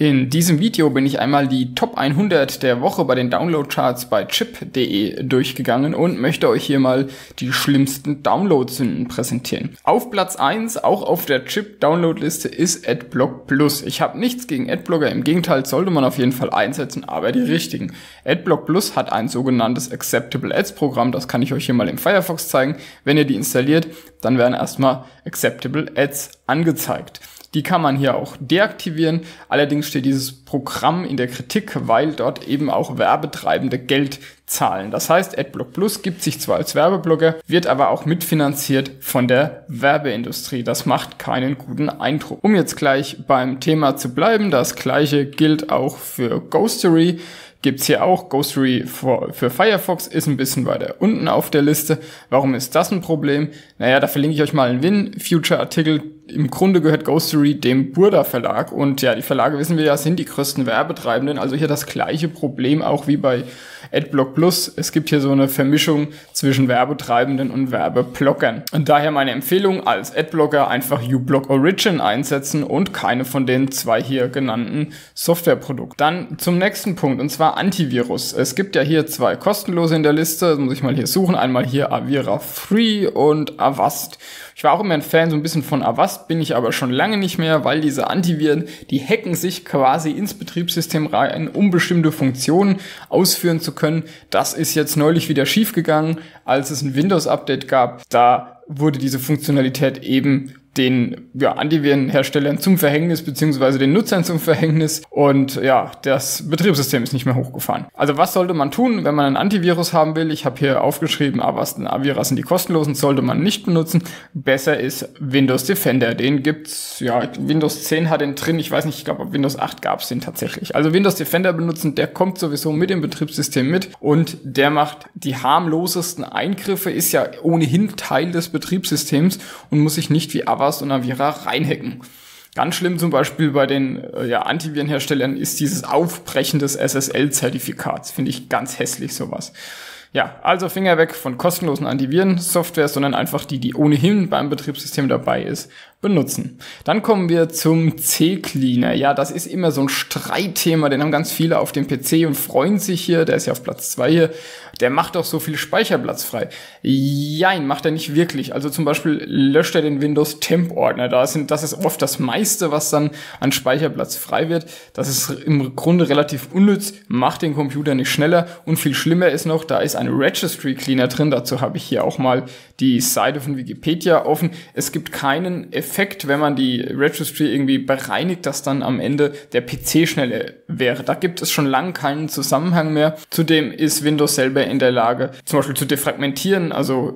In diesem Video bin ich einmal die Top 100 der Woche bei den Downloadcharts bei chip.de durchgegangen und möchte euch hier mal die schlimmsten Downloadsünden präsentieren. Auf Platz 1, auch auf der Chip-Download-Liste, ist Adblock Plus. Ich habe nichts gegen Adblocker, im Gegenteil sollte man auf jeden Fall einsetzen, aber die richtigen. Adblock Plus hat ein sogenanntes Acceptable Ads Programm, das kann ich euch hier mal im Firefox zeigen. Wenn ihr die installiert, dann werden erstmal Acceptable Ads angezeigt. Die kann man hier auch deaktivieren, allerdings steht dieses Programm in der Kritik, weil dort eben auch Werbetreibende Geld zahlen. Das heißt, Adblock Plus gibt sich zwar als Werbeblocker, wird aber auch mitfinanziert von der Werbeindustrie. Das macht keinen guten Eindruck. Um jetzt gleich beim Thema zu bleiben, das gleiche gilt auch für Ghostery. Gibt's hier auch. Ghostery für Firefox ist ein bisschen weiter unten auf der Liste. Warum ist das ein Problem? Naja, da verlinke ich euch mal einen WinFuture-Artikel. Im Grunde gehört Ghostery dem Burda Verlag und ja, die Verlage, wissen wir ja, sind die größten Werbetreibenden, also hier das gleiche Problem auch wie bei Adblock Plus. Es gibt hier so eine Vermischung zwischen Werbetreibenden und Werbeblockern. Und daher meine Empfehlung, als Adblocker einfach uBlock Origin einsetzen und keine von den zwei hier genannten Softwareprodukten. Dann zum nächsten Punkt, und zwar Antivirus. Es gibt ja hier zwei kostenlose in der Liste, das muss ich mal hier suchen. Einmal hier Avira Free und Avast. Ich war auch immer ein Fan so ein bisschen von Avast, bin ich aber schon lange nicht mehr, weil diese Antiviren, die hacken sich quasi ins Betriebssystem rein, um bestimmte Funktionen ausführen zu können. Das ist jetzt neulich wieder schiefgegangen, als es ein Windows-Update gab. Da wurde diese Funktionalität eben den Antivirenherstellern zum Verhängnis, beziehungsweise den Nutzern zum Verhängnis, und ja, das Betriebssystem ist nicht mehr hochgefahren. Also was sollte man tun, wenn man einen Antivirus haben will? Ich habe hier aufgeschrieben, Avast und Avira sind die kostenlosen, sollte man nicht benutzen. Besser ist Windows Defender, den gibt's, ja, Windows 10 hat den drin, ich weiß nicht, ich glaube, Windows 8 gab's den tatsächlich. Also Windows Defender benutzen, der kommt sowieso mit dem Betriebssystem mit und der macht die harmlosesten Eingriffe, ist ja ohnehin Teil des Betriebssystems und muss sich nicht wie Avast und Avira reinhacken. Ganz schlimm zum Beispiel bei den Antivirenherstellern ist dieses Aufbrechen des SSL-Zertifikats. Finde ich ganz hässlich, sowas. Ja, also Finger weg von kostenlosen Antiviren-Software, sondern einfach die ohnehin beim Betriebssystem dabei ist, benutzen. Dann kommen wir zum CCleaner. Ja, das ist immer so ein Streitthema, den haben ganz viele auf dem PC und freuen sich hier, der ist ja auf Platz 2 hier, der macht doch so viel Speicherplatz frei. Jein, macht er nicht wirklich. Also zum Beispiel löscht er den Windows Temp-Ordner. Das ist oft das meiste, was dann an Speicherplatz frei wird. Das ist im Grunde relativ unnütz, macht den Computer nicht schneller und viel schlimmer ist noch, da ist ein Registry Cleaner drin. Dazu habe ich hier auch mal die Seite von Wikipedia offen. Es gibt keinen Effekt, wenn man die Registry irgendwie bereinigt, dass dann am Ende der PC schneller wäre. Da gibt es schon lange keinen Zusammenhang mehr. Zudem ist Windows selber in der Lage, zum Beispiel zu defragmentieren. Also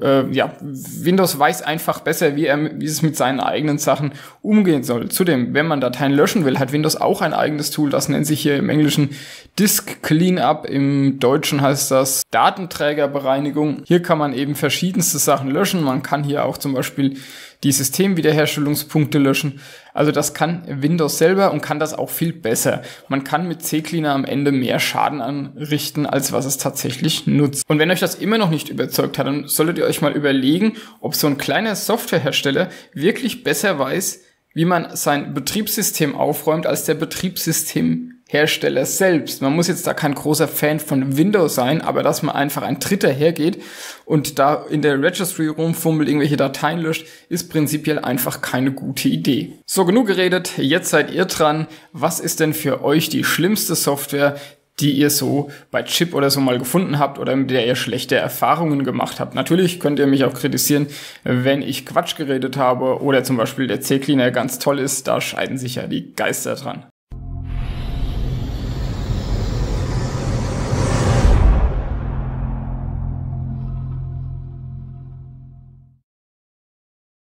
Windows weiß einfach besser, wie es mit seinen eigenen Sachen umgehen soll. Zudem, wenn man Dateien löschen will, hat Windows auch ein eigenes Tool. Das nennt sich hier im Englischen Disk Cleanup. Im Deutschen heißt das Datenträgerbereinigung. Hier kann man eben verschiedenste Sachen löschen. Man kann hier auch zum Beispiel die Systemwiederherstellungspunkte löschen. Also das kann Windows selber und kann das auch viel besser. Man kann mit CCleaner am Ende mehr Schaden anrichten, als was es tatsächlich nutzt. Und wenn euch das immer noch nicht überzeugt hat, dann solltet ihr euch mal überlegen, ob so ein kleiner Softwarehersteller wirklich besser weiß, wie man sein Betriebssystem aufräumt, als der Betriebssystemhersteller selbst. Man muss jetzt da kein großer Fan von Windows sein, aber dass man einfach ein Dritter hergeht und da in der Registry rumfummelt, irgendwelche Dateien löscht, ist prinzipiell einfach keine gute Idee. So, genug geredet, jetzt seid ihr dran. Was ist denn für euch die schlimmste Software, die ihr so bei Chip oder so mal gefunden habt oder mit der ihr schlechte Erfahrungen gemacht habt? Natürlich könnt ihr mich auch kritisieren, wenn ich Quatsch geredet habe oder zum Beispiel der CCleaner ganz toll ist, da scheiden sich ja die Geister dran.